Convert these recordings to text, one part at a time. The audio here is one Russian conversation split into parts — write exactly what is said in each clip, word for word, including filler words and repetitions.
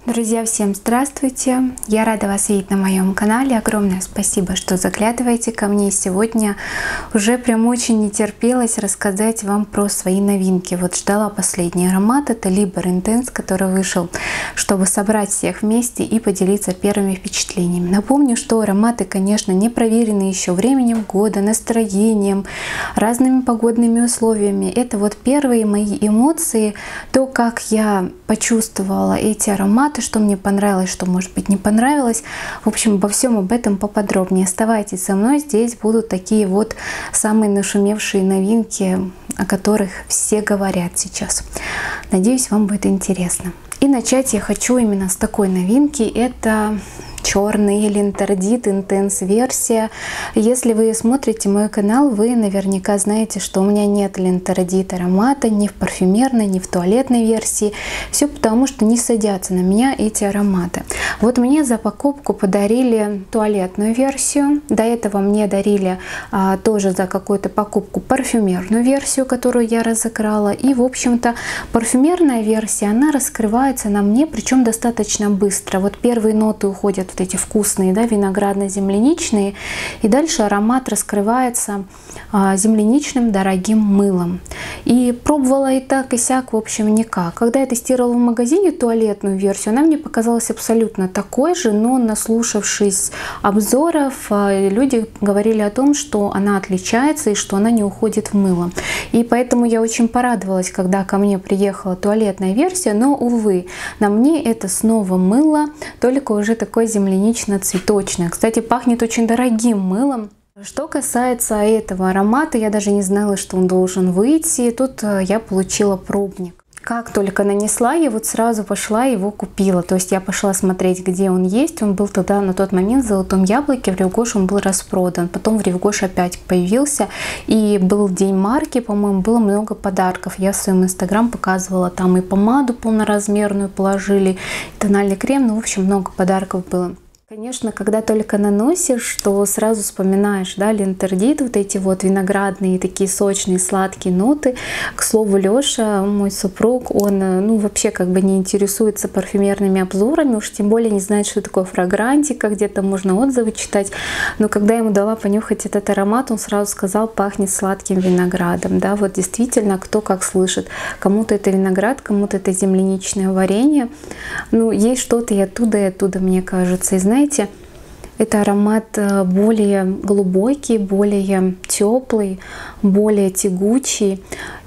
Друзья, всем здравствуйте! Я рада вас видеть на моем канале. Огромное спасибо, что заглядываете ко мне. Сегодня уже прям очень не терпелось рассказать вам про свои новинки. Вот ждала последний аромат. Это Liber Intense, который вышел, чтобы собрать всех вместе и поделиться первыми впечатлениями. Напомню, что ароматы, конечно, не проверены еще временем года, настроением, разными погодными условиями. Это вот первые мои эмоции, то, как я почувствовала эти ароматы, что мне понравилось, что, может быть, не понравилось. В общем, обо всем об этом поподробнее. Оставайтесь со мной, здесь будут такие вот самые нашумевшие новинки, о которых все говорят сейчас. Надеюсь, вам будет интересно. И начать я хочу именно с такой новинки. Это черный Линтердит Intense версия. Если вы смотрите мой канал, вы наверняка знаете, что у меня нет Линтердит аромата ни в парфюмерной, ни в туалетной версии. Все потому, что не садятся на меня эти ароматы. Вот мне за покупку подарили туалетную версию. До этого мне дарили а, тоже за какую-то покупку парфюмерную версию, которую я разыграла. И, в общем-то, парфюмерная версия, она раскрывается на мне, причем достаточно быстро. Вот первые ноты уходят вот эти вкусные, да, виноградно-земляничные, и дальше аромат раскрывается а, земляничным дорогим мылом. И пробовала и так, и сяк, в общем, никак. Когда я тестировала в магазине туалетную версию, она мне показалась абсолютно такой же, но наслушавшись обзоров, а, люди говорили о том, что она отличается и что она не уходит в мыло. И поэтому я очень порадовалась, когда ко мне приехала туалетная версия, но, увы, на мне это снова мыло, только уже такой землянично-цветочное. Кстати, пахнет очень дорогим мылом. Что касается этого аромата, я даже не знала, что он должен выйти. Тут я получила пробник. Как только нанесла, я вот сразу пошла его купила. То есть я пошла смотреть, где он есть. Он был тогда на тот момент в Золотом Яблоке, в Рив-Гош он был распродан. Потом в Рив-Гош опять появился. И был день марки, по-моему, было много подарков. Я в своем инстаграм показывала, там и помаду полноразмерную положили, и тональный крем. Ну, в общем, много подарков было. Конечно, когда только наносишь, то сразу вспоминаешь, да, Линтердит, вот эти вот виноградные, такие сочные, сладкие ноты. К слову, Леша, мой супруг, он, ну, вообще как бы не интересуется парфюмерными обзорами, уж тем более не знает, что такое фрагрантика, где-то можно отзывы читать. Но когда я ему дала понюхать этот аромат, он сразу сказал, пахнет сладким виноградом, да, вот действительно, кто как слышит. Кому-то это виноград, кому-то это земляничное варенье. Ну, есть что-то и оттуда, и оттуда, мне кажется. И знаете, Знаете, это аромат более глубокий, более теплый, более тягучий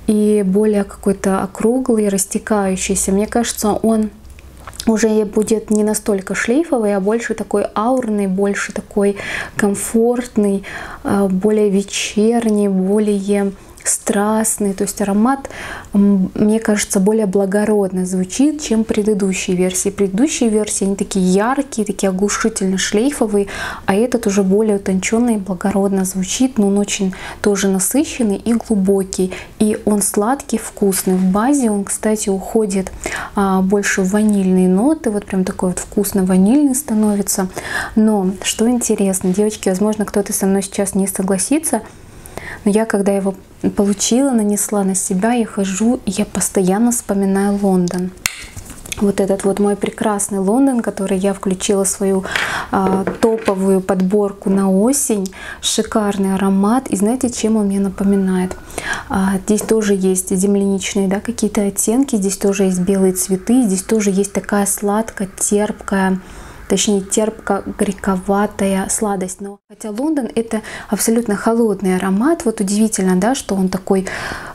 и более какой-то округлый, растекающийся. Мне кажется, он уже будет не настолько шлейфовый, а больше такой аурный, больше такой комфортный, более вечерний, более страстный. То есть аромат, мне кажется, более благородно звучит, чем предыдущие версии. Предыдущие версии, они такие яркие, такие оглушительно шлейфовые, а этот уже более утонченный и благородно звучит, но он очень тоже насыщенный и глубокий. И он сладкий, вкусный. В базе он, кстати, уходит а, больше в ванильные ноты, вот прям такой вот вкусно-ванильный становится. Но, что интересно, девочки, возможно, кто-то со мной сейчас не согласится, но я, когда его получила, нанесла на себя, я хожу, и я постоянно вспоминаю Лондон. Вот этот вот мой прекрасный Лондон, который я включила в свою а, топовую подборку на осень. Шикарный аромат. И знаете, чем он мне напоминает? А, здесь тоже есть земляничные, да, какие-то оттенки, здесь тоже есть белые цветы, здесь тоже есть такая сладко-терпкая, точнее терпко-горьковатая сладость. Но хотя Лондон это абсолютно холодный аромат, вот удивительно, да, что он такой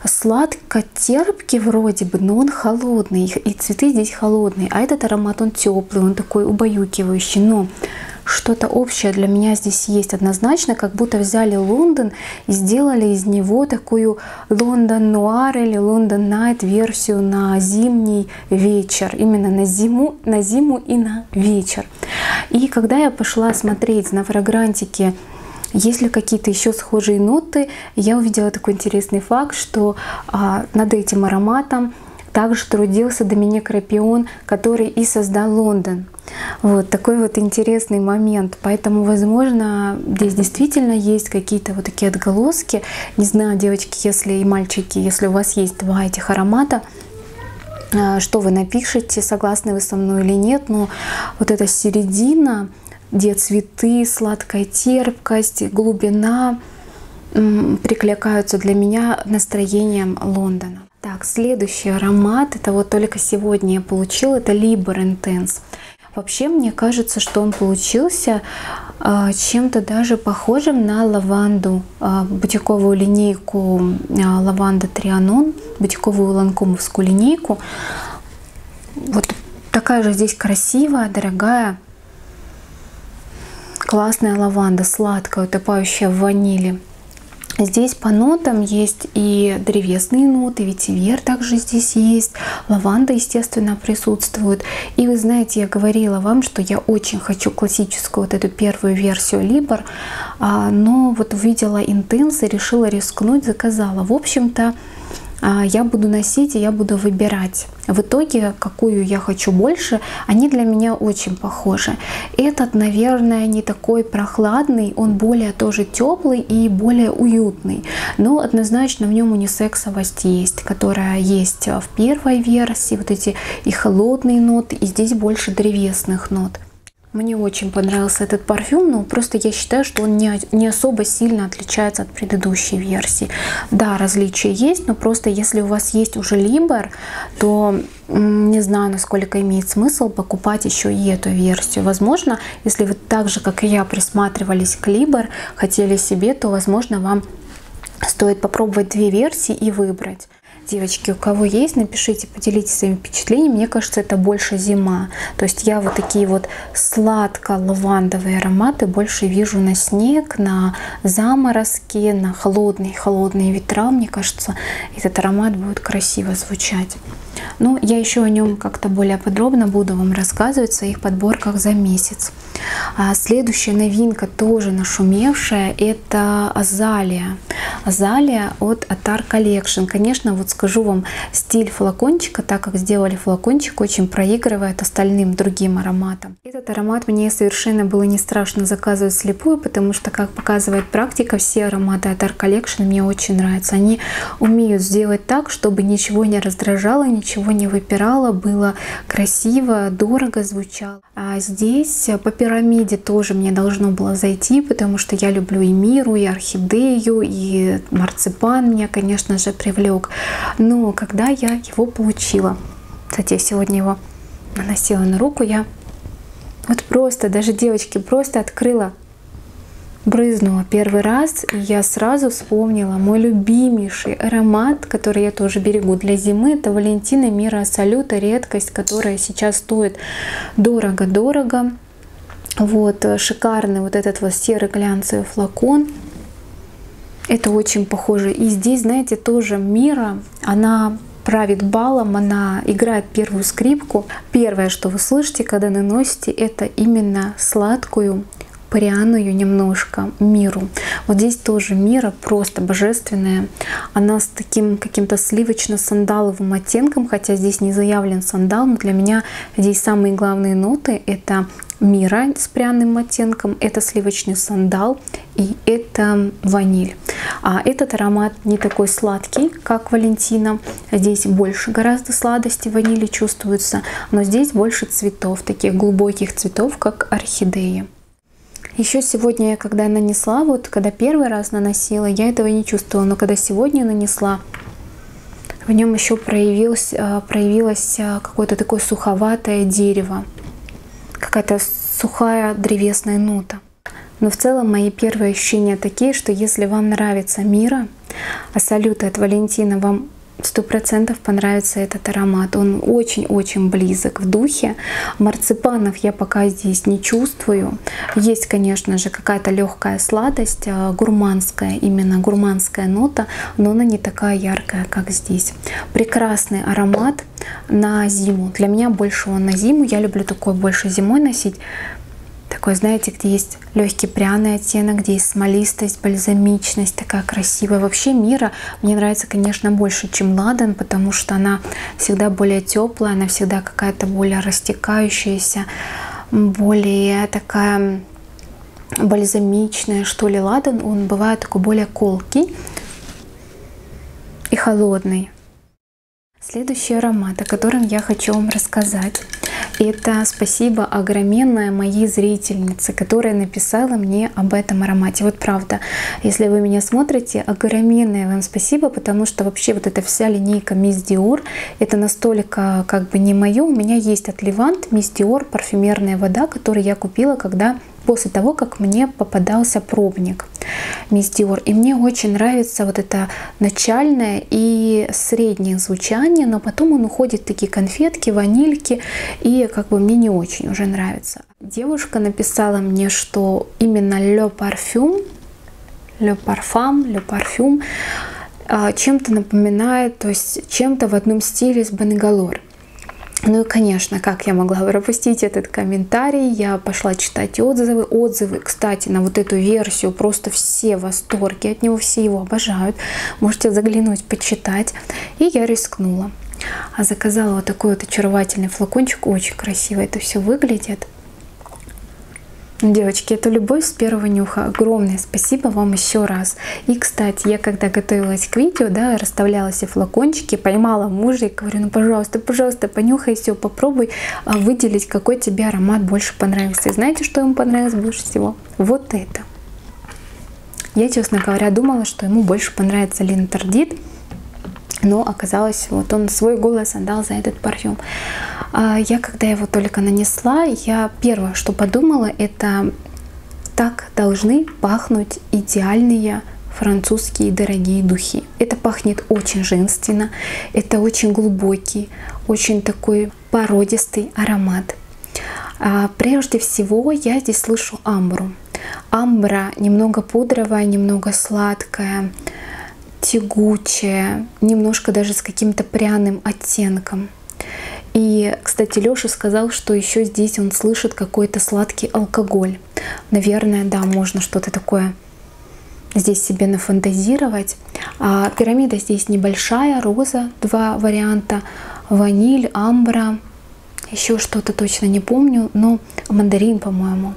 сладко-терпкий вроде бы, но он холодный, и цветы здесь холодные, а этот аромат он теплый, он такой убаюкивающий. Но что-то общее для меня здесь есть однозначно, как будто взяли Лондон и сделали из него такую Лондон Нуар или Лондон Найт версию на зимний вечер, именно на зиму, на зиму и на вечер. И когда я пошла смотреть на фрагрантики, есть ли какие-то еще схожие ноты, я увидела такой интересный факт, что а, над этим ароматом также трудился Доминик Рапион, который и создал Лондон. Вот такой вот интересный момент. Поэтому, возможно, здесь действительно есть какие-то вот такие отголоски. Не знаю, девочки, если и мальчики, если у вас есть два этих аромата, что вы напишете, согласны вы со мной или нет, но вот эта середина, где цветы, сладкая терпкость, глубина прикликаются для меня настроением Лондона. Так, следующий аромат, это вот только сегодня я получила, это Liber Intense. Вообще, мне кажется, что он получился э, чем-то даже похожим на лаванду, э, бутиковую линейку э, Лаванда Трианон, бутиковую ланкомовскую линейку. Вот такая же здесь красивая, дорогая, классная лаванда, сладкая, утопающая в ванили. Здесь по нотам есть и древесные ноты, ветивер также здесь есть, лаванда, естественно, присутствует. И вы знаете, я говорила вам, что я очень хочу классическую вот эту первую версию Liber, но вот увидела Intense и решила рискнуть, заказала. В общем-то, я буду носить и я буду выбирать. В итоге, какую я хочу больше, они для меня очень похожи. Этот, наверное, не такой прохладный, он более тоже теплый и более уютный. Но однозначно в нем унисексовость есть, которая есть в первой версии. Вот эти и холодные ноты, и здесь больше древесных нот. Мне очень понравился этот парфюм, но просто я считаю, что он не, не особо сильно отличается от предыдущей версии. Да, различия есть, но просто если у вас есть уже Liber, то не знаю, насколько имеет смысл покупать еще и эту версию. Возможно, если вы так же, как и я, присматривались к Liber, хотели себе, то, возможно, вам стоит попробовать две версии и выбрать. Девочки, у кого есть, напишите, поделитесь своими впечатлениями. Мне кажется, это больше зима. То есть я вот такие вот сладко-лавандовые ароматы больше вижу на снег, на заморозки, на холодные-холодные ветра. Мне кажется, этот аромат будет красиво звучать. Но я еще о нем как-то более подробно буду вам рассказывать в своих подборках за месяц. А следующая новинка, тоже нашумевшая, это Азалия. Азалия от Attar Collection. Конечно, вот скажу вам, стиль флакончика, так как сделали флакончик, очень проигрывает остальным другим ароматам. Этот аромат мне совершенно было не страшно заказывать слепую, потому что, как показывает практика, все ароматы Attar Collection мне очень нравятся. Они умеют сделать так, чтобы ничего не раздражало, ничего не выпирало, было красиво, дорого звучало. А здесь по пирамиде тоже мне должно было зайти, потому что я люблю и миру, и орхидею, и марципан меня, конечно же, привлек. Но когда я его получила, кстати, я сегодня его наносила на руку, я вот просто, даже девочки, просто открыла, брызнула первый раз, и я сразу вспомнила мой любимейший аромат, который я тоже берегу для зимы. Это Валентина Мира Салюта, редкость, которая сейчас стоит дорого-дорого. Вот, шикарный вот этот вот серый глянцевый флакон. Это очень похоже. И здесь, знаете, тоже Мира, она правит балом, она играет первую скрипку. Первое, что вы слышите, когда наносите, это именно сладкую, пряную немножко Миру. Вот здесь тоже Мира просто божественная. Она с таким каким-то сливочно-сандаловым оттенком, хотя здесь не заявлен сандал, но для меня здесь самые главные ноты — это Мира с пряным оттенком, это сливочный сандал и это ваниль. А этот аромат не такой сладкий, как Валентина. Здесь больше гораздо сладости ванили чувствуется, но здесь больше цветов, таких глубоких цветов, как орхидеи. Еще сегодня я, когда нанесла, вот когда первый раз наносила, я этого не чувствовала, но когда сегодня нанесла, в нем еще проявилось, проявилось какое-то такое суховатое дерево, какая-то сухая древесная нота. Но в целом мои первые ощущения такие, что если вам нравится Мира, а Салюта от Валентина, вам сто процентов понравится этот аромат. Он очень-очень близок в духе. Марципанов я пока здесь не чувствую. Есть, конечно же, какая-то легкая сладость, гурманская, именно гурманская нота, но она не такая яркая, как здесь. Прекрасный аромат на зиму. Для меня больше он на зиму. Я люблю такой больше зимой носить. Такой, знаете, где есть легкий пряный оттенок, где есть смолистость, бальзамичность, такая красивая. Вообще Мира мне нравится, конечно, больше, чем Ладан, потому что она всегда более теплая, она всегда какая-то более растекающаяся, более такая бальзамичная, что ли. Ладан, он бывает такой более колкий и холодный. Следующий аромат, о котором я хочу вам рассказать, это спасибо огроменное моей зрительнице, которая написала мне об этом аромате. Вот правда, если вы меня смотрите, огроменное вам спасибо, потому что вообще вот эта вся линейка Miss Dior, это настолько как бы не мое. У меня есть от Levant Miss Dior парфюмерная вода, которую я купила, когда после того, как мне попадался пробник Miss Dior. И мне очень нравится вот это начальное и среднее звучание, но потом он уходит в такие конфетки, ванильки, и как бы мне не очень уже нравится. Девушка написала мне, что именно Le Parfum, Le Parfum, Le Parfum чем-то напоминает, то есть чем-то в одном стиле с Bangalore. Ну и, конечно, как я могла пропустить этот комментарий, я пошла читать отзывы. Отзывы, кстати, на вот эту версию, просто все в восторге от него, все его обожают. Можете заглянуть, почитать. И я рискнула. А заказала вот такой вот очаровательный флакончик. Очень красиво это все выглядит. Девочки, это любовь с первого нюха. Огромное спасибо вам еще раз. И, кстати, я когда готовилась к видео, да, расставляла все флакончики, поймала мужа и говорю, ну, пожалуйста, пожалуйста, понюхай все, попробуй выделить, какой тебе аромат больше понравился. И знаете, что ему понравилось больше всего? Вот это. Я, честно говоря, думала, что ему больше понравится Линтардит. Но оказалось, вот он свой голос отдал за этот парфюм. Я, когда его только нанесла, я первое, что подумала, это так должны пахнуть идеальные французские дорогие духи. Это пахнет очень женственно, это очень глубокий, очень такой породистый аромат. Прежде всего, я здесь слышу амбру. Амбра немного пудровая, немного сладкая, тягучая, немножко даже с каким-то пряным оттенком. И, кстати, Леша сказал, что еще здесь он слышит какой-то сладкий алкоголь. Наверное, да, можно что-то такое здесь себе нафантазировать. А пирамида здесь небольшая, роза, два варианта, ваниль, амбра, еще что-то точно не помню, но мандарин, по-моему.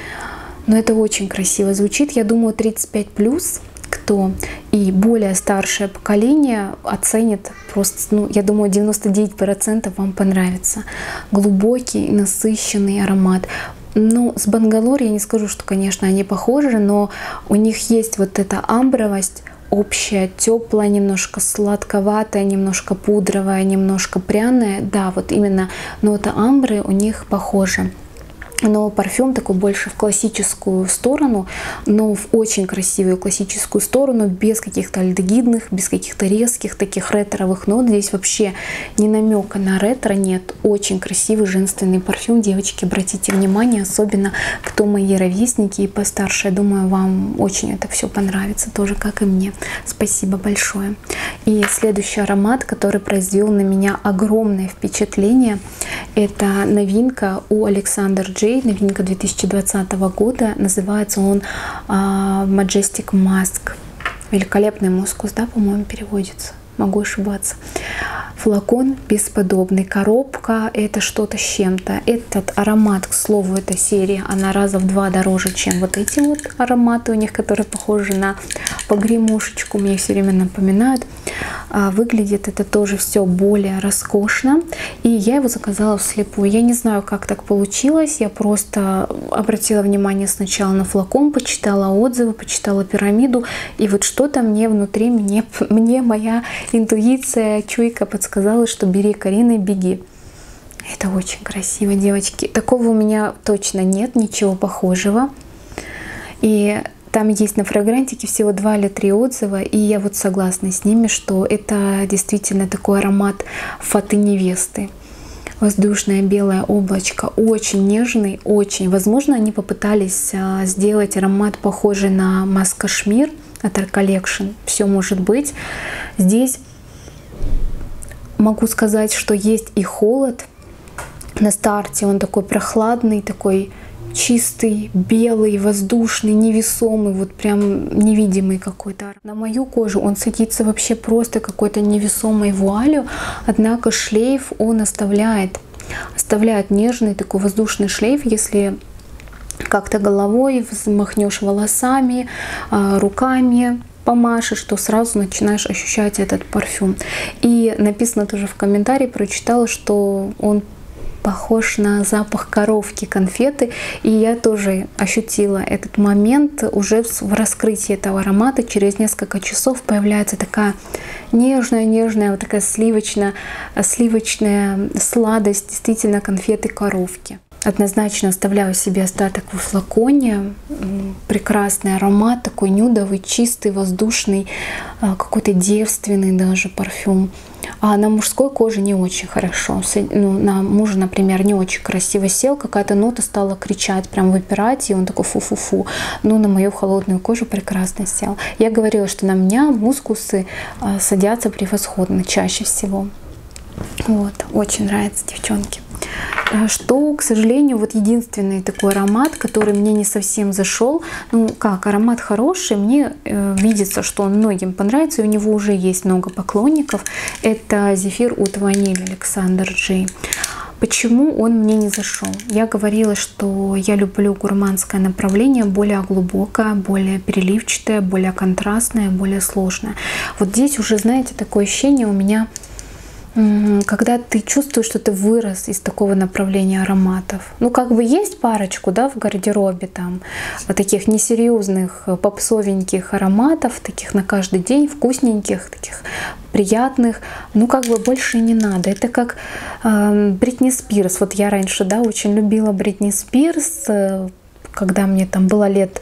Но это очень красиво звучит, я думаю, тридцать пять плюс. Кто и более старшее поколение оценит просто, ну, я думаю, девяносто девять процентов вам понравится. Глубокий, насыщенный аромат. Ну, с Bangalore я не скажу, что, конечно, они похожи, но у них есть вот эта амбровость общая, теплая, немножко сладковатая, немножко пудровая, немножко пряная. Да, вот именно нота амбры у них похожа. Но парфюм такой больше в классическую сторону, но в очень красивую классическую сторону, без каких-то альдегидных, без каких-то резких таких ретровых нот. Здесь вообще ни намека на ретро нет. Очень красивый женственный парфюм. Девочки, обратите внимание, особенно кто мои ровесники и постарше. Я думаю, вам очень это все понравится, тоже как и мне. Спасибо большое. И следующий аромат, который произвел на меня огромное впечатление, это новинка у Александр Джей. Новинка две тысячи двадцатого года. Называется он uh, Majestic Musk. Великолепный мускус, да, по-моему, переводится. Могу ошибаться. Флакон бесподобный. Коробка — это что-то с чем-то. Этот аромат, к слову, эта серия, она раза в два дороже, чем вот эти вот ароматы у них, которые похожи на погремушечку. Мне все время напоминают. Выглядит это тоже все более роскошно. И я его заказала вслепую. Я не знаю, как так получилось. Я просто обратила внимание сначала на флакон, почитала отзывы, почитала пирамиду. И вот что-то мне внутри, мне, мне моя интуиция, чуйка подсказала, что бери, Карина, беги. Это очень красиво, девочки. Такого у меня точно нет, ничего похожего. И там есть на фрагрантике всего два или три отзыва, и я вот согласна с ними, что это действительно такой аромат фаты невесты. Воздушное белое облачко, очень нежный, очень. Возможно, они попытались сделать аромат похожий на Musk Kashmir от Art Collection. Все может быть. Здесь могу сказать, что есть и холод. На старте он такой прохладный, такой чистый, белый, воздушный, невесомый, вот прям невидимый какой-то. На мою кожу он садится вообще просто какой-то невесомой вуалью, однако шлейф он оставляет, оставляет нежный такой воздушный шлейф, если как-то головой взмахнешь волосами, руками, помашешь, то сразу начинаешь ощущать этот парфюм. И написано тоже в комментарии, прочитала, что он похож на запах коровки, конфеты. И я тоже ощутила этот момент уже в раскрытии этого аромата. Через несколько часов появляется такая нежная-нежная, вот такая сливочная, сливочная сладость, действительно конфеты коровки. Однозначно оставляю себе остаток во флаконе. Прекрасный аромат, такой нюдовый, чистый, воздушный, какой-то девственный даже парфюм. А на мужской коже не очень хорошо. Ну, на мужа, например, не очень красиво сел, какая-то нота стала кричать, прям выпирать, и он такой фу-фу-фу. Но на мою холодную кожу прекрасно сел. Я говорила, что на меня мускусы садятся превосходно, чаще всего. Вот, очень нравится, девчонки. Что, к сожалению, вот единственный такой аромат, который мне не совсем зашел. Ну как, аромат хороший, мне э, видится, что он многим понравится, и у него уже есть много поклонников. Это Зефир Ут Ваниль Александр Джей. Почему он мне не зашел? Я говорила, что я люблю гурманское направление, более глубокое, более переливчатое, более контрастное, более сложное. Вот здесь уже, знаете, такое ощущение у меня, когда ты чувствуешь, что ты вырос из такого направления ароматов. Ну, как бы есть парочку, да, в гардеробе там таких несерьезных, попсовеньких ароматов, таких на каждый день, вкусненьких, таких приятных. Ну, как бы больше не надо. Это как э, Бритни Спирс. Вот я раньше, да, очень любила Бритни Спирс, э, когда мне там было лет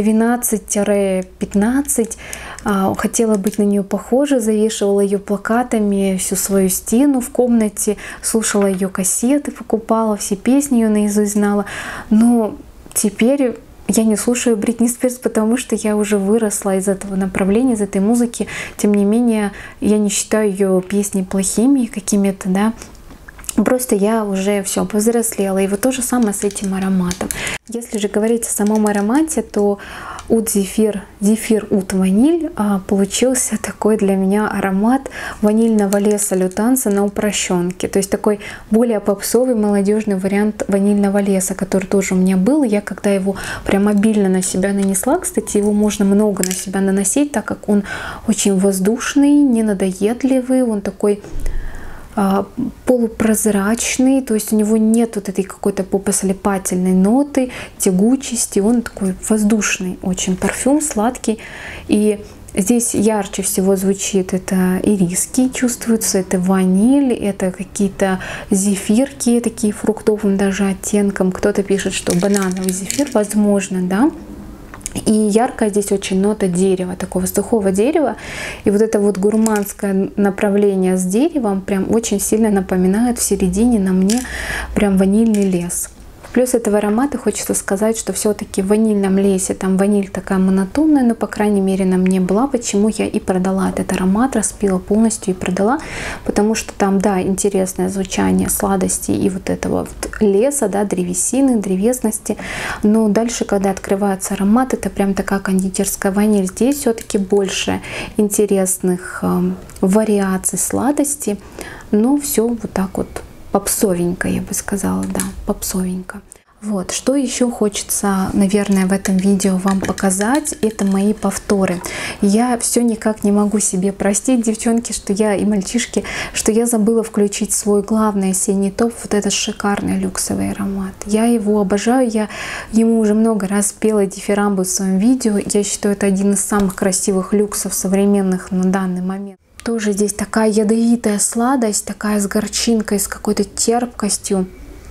двенадцать-пятнадцать, хотела быть на нее похожа, завешивала ее плакатами всю свою стену в комнате, слушала ее кассеты, покупала, все песни ее наизусть знала. Но теперь я не слушаю Бритни Спирс, потому что я уже выросла из этого направления, из этой музыки. Тем не менее, я не считаю ее песни плохими какими-то, да. Просто я уже все повзрослела. И вот то же самое с этим ароматом. Если же говорить о самом аромате, то Ут Зефир, Зефир Ут Ваниль а, получился такой для меня аромат ванильного леса Лютанса на упрощенке. То есть такой более попсовый, молодежный вариант ванильного леса, который тоже у меня был. Я когда его прям обильно на себя нанесла, кстати, его можно много на себя наносить, так как он очень воздушный, не надоедливый, он такой полупрозрачный, то есть у него нет вот этой какой-то попослепательной ноты, тягучести, он такой воздушный очень парфюм, сладкий. И здесь ярче всего звучит это ириски, чувствуется, это ваниль, это какие-то зефирки, такие фруктовым даже оттенком. Кто-то пишет, что банановый зефир, возможно, да. И яркая здесь очень нота дерева, такого сухого дерева. И вот это вот гурманское направление с деревом прям очень сильно напоминает в середине на мне прям ванильный лес. Плюс этого аромата хочется сказать, что все-таки в ванильном лесе там ваниль такая монотонная, но по крайней мере на мне была, почему я и продала этот аромат, распила полностью и продала, потому что там, да, интересное звучание сладости и вот этого вот леса, да, древесины, древесности, но дальше, когда открывается аромат, это прям такая кондитерская ваниль. Здесь все-таки больше интересных э, вариаций сладости, но все вот так вот попсовенько, я бы сказала, да, попсовенько. Вот, что еще хочется, наверное, в этом видео вам показать, это мои повторы. Я все никак не могу себе простить, девчонки, что я и мальчишки, что я забыла включить свой главный осенний топ, вот этот шикарный люксовый аромат. Я его обожаю, я ему уже много раз пела дифирамбы в своем видео. Я считаю, это один из самых красивых люксов современных на данный момент. Тоже здесь такая ядовитая сладость, такая с горчинкой, с какой-то терпкостью.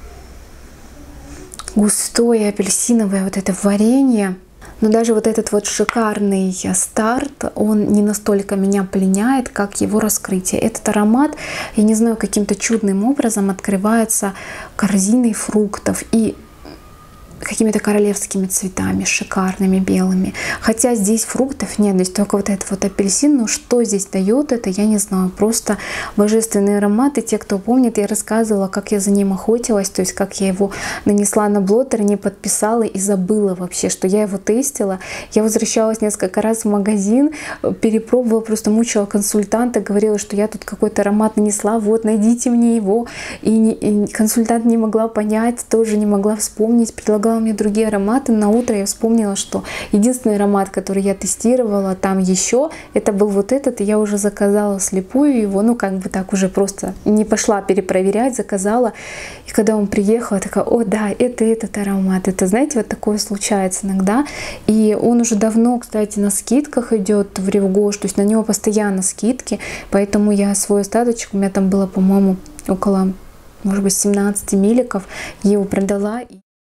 Густое апельсиновое вот это варенье. Но даже вот этот вот шикарный старт, он не настолько меня пленяет, как его раскрытие. Этот аромат, я не знаю, каким-то чудным образом открывается корзиной фруктов и какими-то королевскими цветами, шикарными, белыми. Хотя здесь фруктов нет, здесь только вот этот вот апельсин. Но что здесь дает это, я не знаю. Просто божественный аромат. И те, кто помнит, я рассказывала, как я за ним охотилась, то есть как я его нанесла на блоттер, не подписала и забыла вообще, что я его тестила. Я возвращалась несколько раз в магазин, перепробовала, просто мучила консультанта, говорила, что я тут какой-то аромат нанесла, вот, найдите мне его. И, не, и консультант не могла понять, тоже не могла вспомнить, предлагала предлагала мне другие ароматы. На утро я вспомнила, что единственный аромат, который я тестировала там еще, это был вот этот, и я уже заказала вслепую его, ну как бы так уже просто не пошла перепроверять, заказала. И когда он приехал, я такая: о да, это этот аромат. Это, знаете, вот такое случается иногда. И он уже давно, кстати, на скидках идет в Ревгош, то есть на него постоянно скидки, поэтому я свой остаточек, у меня там было, по-моему, около, может быть, семнадцать милликов, я его продала.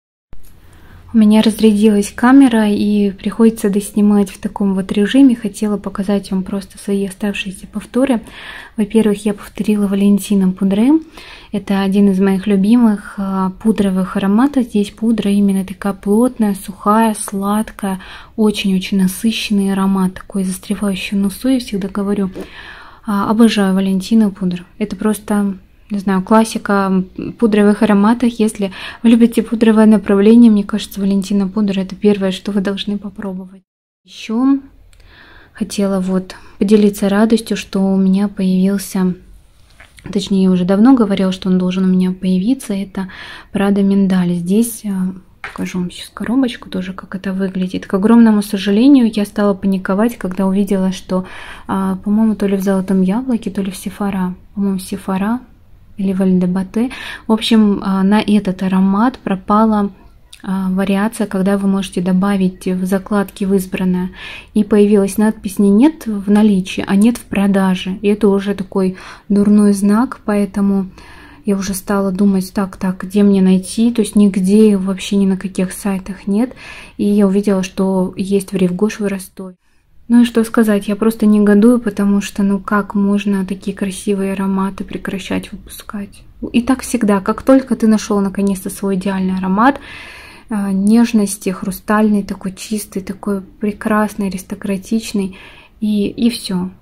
У меня разрядилась камера, и приходится доснимать в таком вот режиме. Хотела показать вам просто свои оставшиеся повторы. Во-первых, я повторила Валентино Пудре. Это один из моих любимых пудровых ароматов. Здесь пудра именно такая плотная, сухая, сладкая, очень-очень насыщенный аромат, такой застревающий в носу. Я всегда говорю, обожаю Валентино Пудра. Это просто... не знаю, классика пудровых ароматов. Если вы любите пудровое направление, мне кажется, Валентино Пудра — это первое, что вы должны попробовать. Еще хотела вот поделиться радостью, что у меня появился, точнее, я уже давно говорила, что он должен у меня появиться. Это Прада Миндаль. Здесь покажу вам сейчас коробочку тоже, как это выглядит. К огромному сожалению, я стала паниковать, когда увидела, что, по-моему, то ли в Золотом Яблоке, то ли в Сефара, по-моему, Сефара или Вальдебате. В общем, на этот аромат пропала вариация, когда вы можете добавить в закладки в избранное. И появилась надпись не «нет» в наличии, а «нет» в продаже. И это уже такой дурной знак, поэтому я уже стала думать, так, так, где мне найти? То есть нигде, вообще ни на каких сайтах нет. И я увидела, что есть в Ревгош в Ростове. Ну и что сказать, я просто негодую, потому что, ну как можно такие красивые ароматы прекращать выпускать? И так всегда, как только ты нашел наконец-то свой идеальный аромат, нежности, хрустальный, такой чистый, такой прекрасный, аристократичный, и, и все.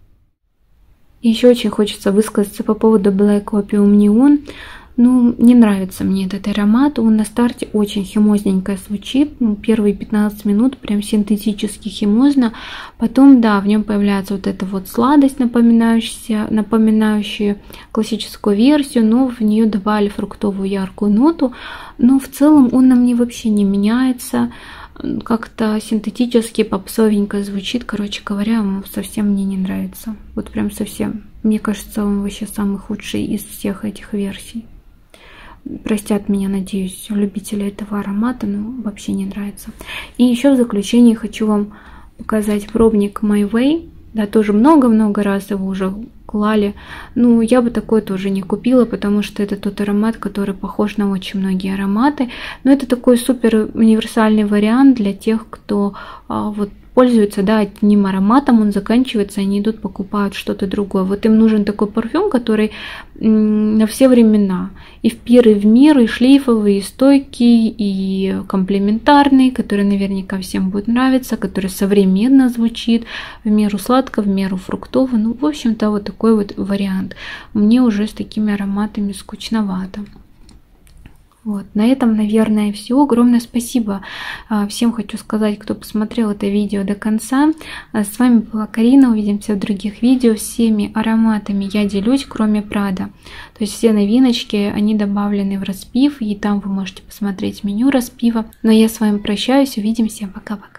Еще очень хочется высказаться по поводу Black Opium Neon. Ну, не нравится мне этот аромат. Он на старте очень химозненько звучит. Ну, первые пятнадцать минут прям синтетически химозно. Потом, да, в нем появляется вот эта вот сладость, напоминающая, напоминающая классическую версию, но в нее добавили фруктовую яркую ноту. Но в целом он на мне вообще не меняется. Как-то синтетически, попсовенько звучит. Короче говоря, он совсем мне не нравится. Вот прям совсем. Мне кажется, он вообще самый худший из всех этих версий. Простят меня, надеюсь, любители этого аромата, но вообще не нравится. И еще в заключение хочу вам показать пробник My Way. Да, тоже много-много раз его уже клали. Ну, я бы такой тоже не купила, потому что это тот аромат, который похож на очень многие ароматы. Но это такой супер универсальный вариант для тех, кто а, вот пользуются, да, одним ароматом, он заканчивается, они идут, покупают что-то другое. Вот им нужен такой парфюм, который на все времена. И в пир, и в мир, и шлейфовый, и стойкий, и комплементарный, который наверняка всем будет нравиться, который современно звучит, в меру сладко, в меру фруктово. Ну, в общем-то, вот такой вот вариант. Мне уже с такими ароматами скучновато. Вот, на этом, наверное, все. Огромное спасибо всем хочу сказать, кто посмотрел это видео до конца. С вами была Карина. Увидимся в других видео. Всеми ароматами я делюсь, кроме Прада. То есть все новиночки, они добавлены в распив, и там вы можете посмотреть меню распива. Но я с вами прощаюсь. Увидимся. Пока-пока.